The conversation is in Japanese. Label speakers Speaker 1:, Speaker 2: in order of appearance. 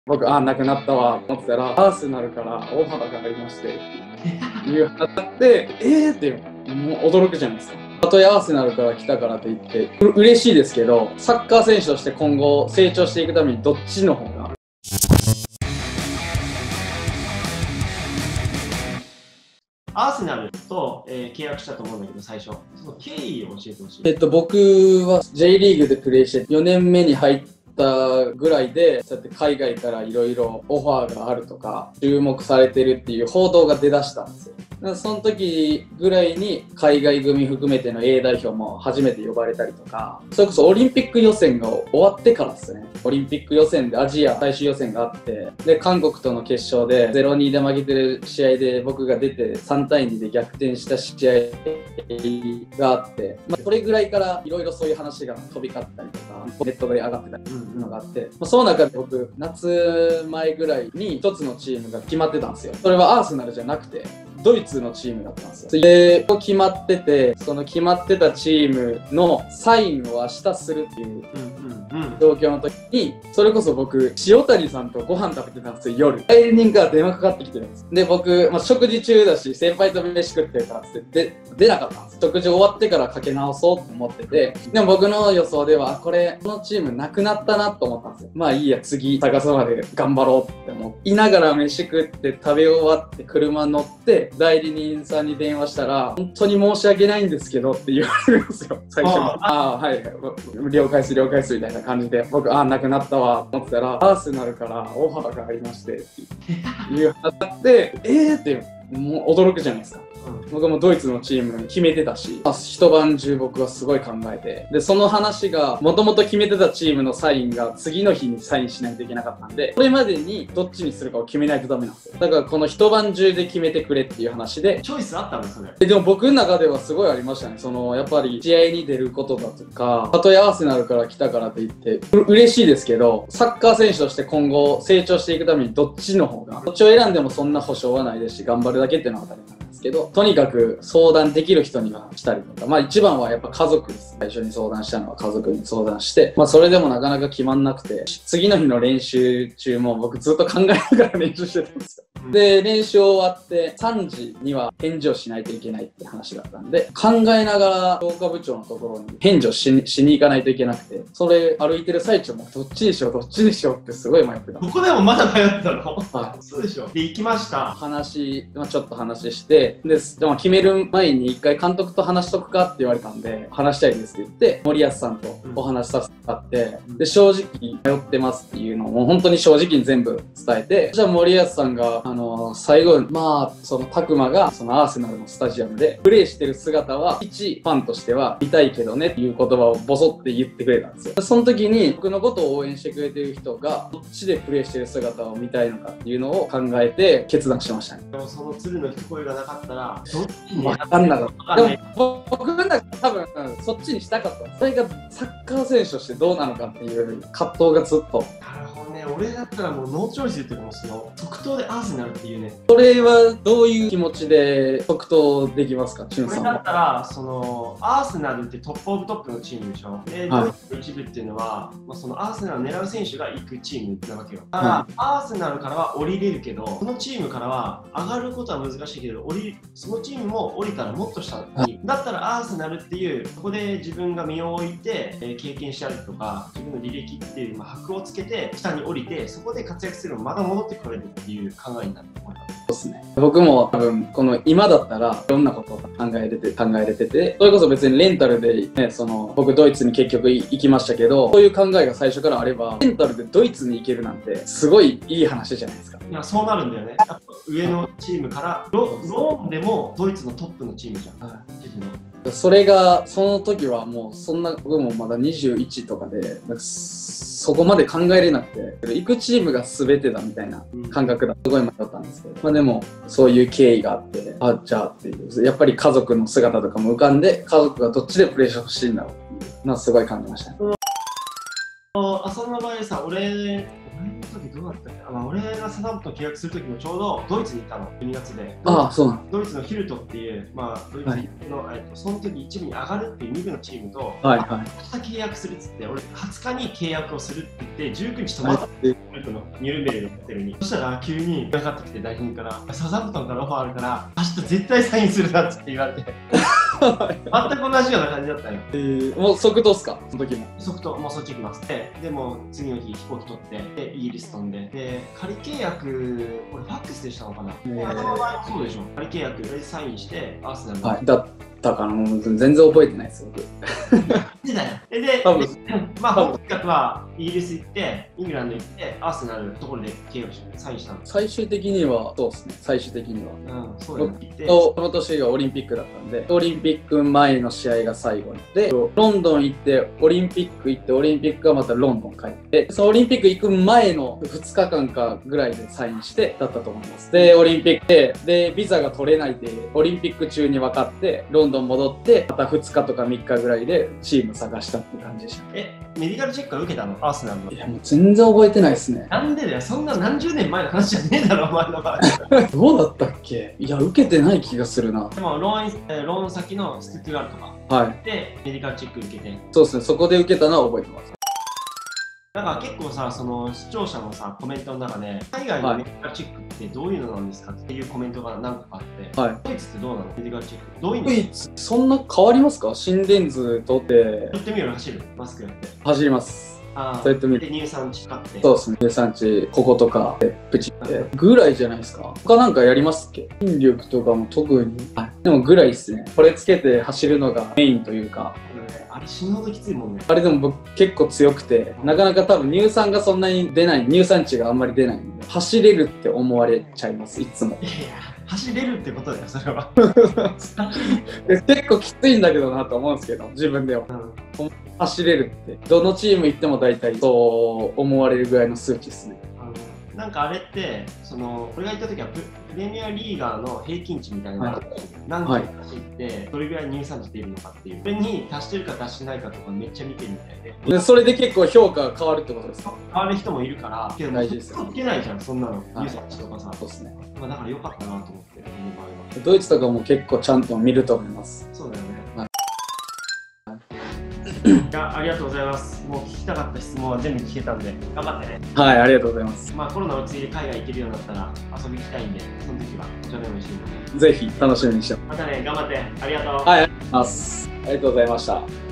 Speaker 1: 僕、なくなったわと思ってたら、アーセナルからオファーがありましてっていう話になって、ってもう驚くじゃないですか。たとえアーセナルから来たからといって嬉しいですけど、サッカー選手として今後成長していくためにどっちの方が
Speaker 2: アーセナルと、契約したと思うんだけど、最初その経緯を教えてほしい。
Speaker 1: 僕は J リーグでプレーして4年目に入ったぐらいで、そうやって海外からいろいろオファーがあるとか注目されてるっていう報道が出だしたんですよ。その時ぐらいに海外組含めての A 代表も初めて呼ばれたりとか、それこそオリンピック予選が終わってからですね。オリンピック予選でアジア最終予選があって、で韓国との決勝で 0-2 で負けてる試合で僕が出て3対2で逆転した試合があって、それぐらいからいろいろそういう話が飛び交ったりとかネットで上がってたりいうのがあって、その中で僕夏前ぐらいに一つのチームが決まってたんですよ。それはアーセナルじゃなくてドイツのチームだったんですよ。で、決まってて、その決まってたチームのサインを明日するっていう状況の時に、それこそ僕、塩谷さんとご飯食べてたんですよ、夜。代理人から電話かかってきてるんです。で、僕、食事中だし、先輩と飯食ってるからって出なかったんです。食事終わってからかけ直そうと思ってて、でも僕の予想では、このチームなくなったなと思ったんですよ。まあいいや、次、探すまで頑張ろうって思いながら飯食って食べ終わって車乗って、代理人さんに電話したら、本当に申し訳ないんですけどって言われるんですよ、最初に。はい、了解すみたいな感じで、僕、なくなったわと思ってたら、アーセナルからオファーがありましてっていう話で、ってもう驚くじゃないですか。僕もドイツのチーム決めてたし、一晩中僕はすごい考えて、で、その話が、もともと決めてたチームのサインが次の日にサインしないといけなかったんで、これまでにどっちにするかを決めないとダメなんですよ。だからこの一晩中で決めてくれっていう話で。
Speaker 2: チョイスあったんですね。
Speaker 1: でも僕の中ではすごいありましたね。やっぱり試合に出ることだとか、たとえアーセナルから来たからといって嬉しいですけど、サッカー選手として今後成長していくためにどっちの方が、どっちを選んでもそんな保証はないですし、頑張るだけっていうのは当たり前なんですけど、とにかく相談できる人にはしたりとか、一番はやっぱ家族です。最初に相談したのは家族に相談して、それでもなかなか決まんなくて、次の日の練習中も僕ずっと考えながら練習してたんですよ。で、練習終わって3時には返事をしないといけないって話だったんで、考えながら消化部長のところに返事をしに行かないといけなくて、それ歩いてる最中もどっちにしようってすごい迷ってた。
Speaker 2: ここでもまだ迷ってたの？
Speaker 1: はい。
Speaker 2: そうでしょ。で、行きました。
Speaker 1: ちょっと話して、でも決める前に一回監督と話しとくかって言われたんで、話したいですって言って、森保さんとお話しさせてもらって、で、正直迷ってますっていうのをもう本当に正直に全部伝えて、じゃあ森保さんが、最後に、その拓磨が、アーセナルのスタジアムでプレーしてる姿は、一ファンとしては見たいけどねっていう言葉をボソって言ってくれたんですよ。その時に僕のことを応援してくれてる人が、どっちでプレーしてる姿を見たいのかっていうのを考えて決断しましたね。
Speaker 2: でもその鶴の一声がなかったら、どっちに
Speaker 1: 分かんなかった。でも僕の中で多分、そっちにしたかった。それがサッカー選手としてどうなのかっていう葛藤がずっと。
Speaker 2: なるほどね。俺だったらもうノーチョイスで言ってるもんですよ。即答でアーセナルっていうね。
Speaker 1: それはどういう気持ちで即答できますか、チュンさんは。
Speaker 2: これだったら、アーセナルってトップオブトップのチームでしょ。で、ドイツの一部っていうのは、そのアーセナルを狙う選手が行くチームなわけよ。だから、アーセナルからは降りれるけど、このチームからは上がることは難しいけど、そのチームも降りたらもっと下に。だったらアーセナルっていう、そこで自分が身を置いて、経験したりとか、自分の履歴っていう箔をつけて、下に降りて、そこで活躍するのまた戻ってこれるっていう考えになると思います。
Speaker 1: そうですね。僕も多分今だったらいろんなことを考えれてて、それこそ別にレンタルでね、僕ドイツに結局行きましたけど、そういう考えが最初からあれば、レンタルでドイツに行けるなんてすごいいい話じゃないですか。
Speaker 2: いや、そうなるんだよね。やっぱ上のチームからローンでもドイツのトップのチームじゃん。
Speaker 1: それがその時はもうそんな僕もまだ21とかでそこまで考えれなくて、行くチームが全てだみたいな感覚だ。すごい迷ったんですけど、でもそういう経緯があって、じゃあっていう、やっぱり家族の姿とかも浮かんで、家族がどっちでプレーしてほしいんだろうっていうのはすごい感じましたね。
Speaker 2: 浅野の場合さ、俺時どうだったっけ、俺がサザンプトン契約する時もちょうどドイツに行ったの、2月で。
Speaker 1: ああ、そうなん
Speaker 2: ドイツのヒルトっていう、ドイツの、その時一部に上がるっていう2部のチームと、
Speaker 1: はいはい。
Speaker 2: 明日契約するっつって、俺20日に契約をするって言って、19日泊まったドイツのニュルンベルグのホテルに。そしたら急にかかってきて、代表から、サザンプトンからオファーあるから、明日絶対サインするなって言われて。全く同じような感じだったよ。
Speaker 1: もう即答っすか、その時も。
Speaker 2: 即答、もうそっち行きます。でも次の日飛行機取って、でイギリス飛んで、で仮契約、俺ファックスでしたのかな。そうでしょ。仮契約でサインしてアーセナル。
Speaker 1: はい。だったかな、もう全然覚えてないです僕。
Speaker 2: でだよ。で、
Speaker 1: 多分
Speaker 2: 本企画はイギリス行って、イングランド行って、アーセナルのところで契約してサインしたの。
Speaker 1: 最終的にはそうですね。最終的には。
Speaker 2: そうだね。
Speaker 1: その年がオリンピックだったんで、オリンピック前の試合が最後で、ロンドン行って、オリンピック行って、オリンピックはまたロンドン帰って、そのオリンピック行く前の2日間かぐらいでサインしてだったと思います。で、オリンピックで、ビザが取れないで、オリンピック中に分かって、ロンドン戻って、また2日とか3日ぐらいでチーム探したっていう感じでした。
Speaker 2: メディカルチェックは受けたの、アーセナルの。
Speaker 1: いや、もう全然覚えてないですね。
Speaker 2: なんでだよ、そんな何十年前の話じゃねえだろ、お前の場合。
Speaker 1: どうだったっけ？いや、受けてない気がするな。
Speaker 2: でもローン先のスティックガルとか、
Speaker 1: はい。
Speaker 2: で、メディカルチェック受けて。
Speaker 1: そうですね、そこで受けたのは覚えてます。
Speaker 2: なんか結構さ、その視聴者のさ、コメントの中で、海外のメディカルチェックってどういうのなんですかっていうコメントが何個かあって、
Speaker 1: はい。
Speaker 2: ドイツってどうなのメディカルチェック。どういうの
Speaker 1: ドイツ、そんな変わりますか？心電図取って
Speaker 2: やってみよう、走る。マスクやって。
Speaker 1: 走ります。そうやってみる。
Speaker 2: で、乳酸値買って。
Speaker 1: そうですね。乳酸値、こことか、プチってぐらいじゃないですか。他なんかやりますっけ？筋力とかも特に。でもぐらいですね。これつけて走るのがメインというか。
Speaker 2: あれ死ぬほどきついもんね。
Speaker 1: あれでも僕結構強くて、なかなか多分乳酸がそんなに出ない、乳酸値があんまり出ないんで、走れるって思われちゃいます、いつも。
Speaker 2: いや、走れるってことだよ、それは。
Speaker 1: 結構きついんだけどなと思うんですけど、自分では。走れるって、どのチーム行っても大体そう思われるぐらいの数値ですね。
Speaker 2: なんかあれって、俺が行った時はプレミアリーガーの平均値みたいなのが何キロ走って、どれぐらい乳酸値出るのかっていう、それに達してるか達してないかとかめっちゃ見てるみたいで。
Speaker 1: それで結構評価が変わるってことですか？
Speaker 2: 変わる人もいるから、けど
Speaker 1: 大事ですよ。
Speaker 2: つけないじゃん、そんなの。乳酸値とかさ。
Speaker 1: そうですね。
Speaker 2: だから良かったなと思って、この場合は。
Speaker 1: ドイツとかも結構ちゃんと見ると思います。
Speaker 2: そうだよね。いや、ありがとうございます。もう聞きたかった質問は全部聞けたんで、頑張ってね。
Speaker 1: はい、ありがとうございます。
Speaker 2: コロナ落ち着いて海外行けるようになったら遊びに行きたいんで、その時はお茶でも一緒に。
Speaker 1: ぜひ楽しみにしてます。
Speaker 2: またね、頑張って。ありがとう。
Speaker 1: はい、ありがとうございます。ありがとうございました。